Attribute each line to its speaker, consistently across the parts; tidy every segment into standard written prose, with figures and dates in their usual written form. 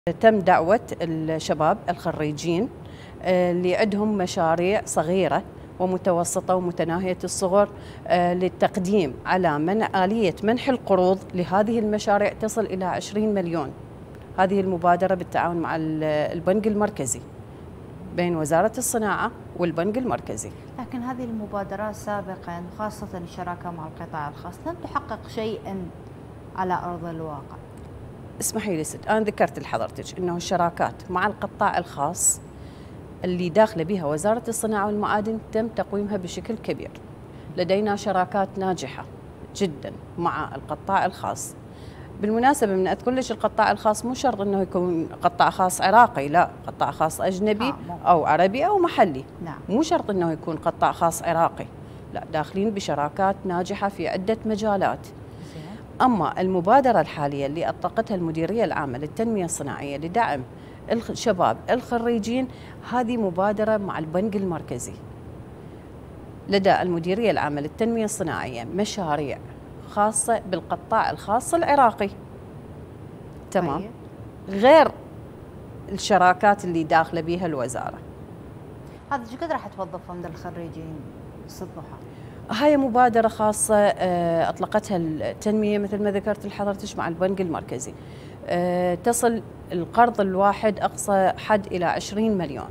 Speaker 1: تم دعوة الشباب الخريجين اللي عندهم مشاريع صغيرة ومتوسطة ومتناهية الصغر للتقديم على آلية منح القروض لهذه المشاريع تصل إلى 20 مليون. هذه المبادرة بالتعاون مع البنك المركزي بين وزارة الصناعة والبنك المركزي.
Speaker 2: لكن هذه المبادرات سابقا خاصة الشراكة مع القطاع الخاص لم تحقق شيئا على أرض الواقع.
Speaker 1: اسمحي لي ست، أنا ذكرت لحضرتك أنه الشراكات مع القطاع الخاص اللي داخله بها وزارة الصناعة والمعادن تم تقويمها بشكل كبير. لدينا شراكات ناجحة جدا مع القطاع الخاص. بالمناسبة من أذكر لك القطاع الخاص مو شرط أنه يكون قطاع خاص عراقي، لا، قطاع خاص أجنبي أو عربي أو محلي.
Speaker 2: نعم.
Speaker 1: مو شرط أنه يكون قطاع خاص عراقي، لا، داخلين بشراكات ناجحة في عدة مجالات. أما المبادرة الحالية اللي أطلقتها المديرية العامة للتنمية الصناعية لدعم الشباب الخريجين، هذه مبادرة مع البنك المركزي. لدى المديرية العامة للتنمية الصناعية مشاريع خاصة بالقطاع الخاص العراقي. تمام. غير الشراكات اللي داخلة بها الوزارة.
Speaker 2: هذا شو قد راح توظف عند الخريجين ست ضحى؟
Speaker 1: هاي مبادرة خاصة أطلقتها التنمية مثل ما ذكرت لحضرتك مع البنك المركزي. تصل القرض الواحد أقصى حد إلى 20 مليون.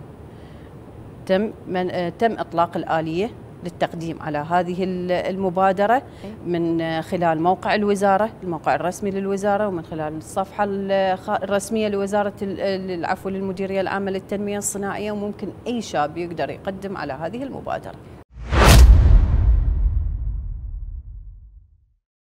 Speaker 1: تم إطلاق الآلية للتقديم على هذه المبادرة من خلال موقع الوزارة، الموقع الرسمي للوزارة، ومن خلال الصفحة الرسمية لوزارة للمديرية العامة للتنمية الصناعية، وممكن أي شاب يقدر يقدم على هذه المبادرة.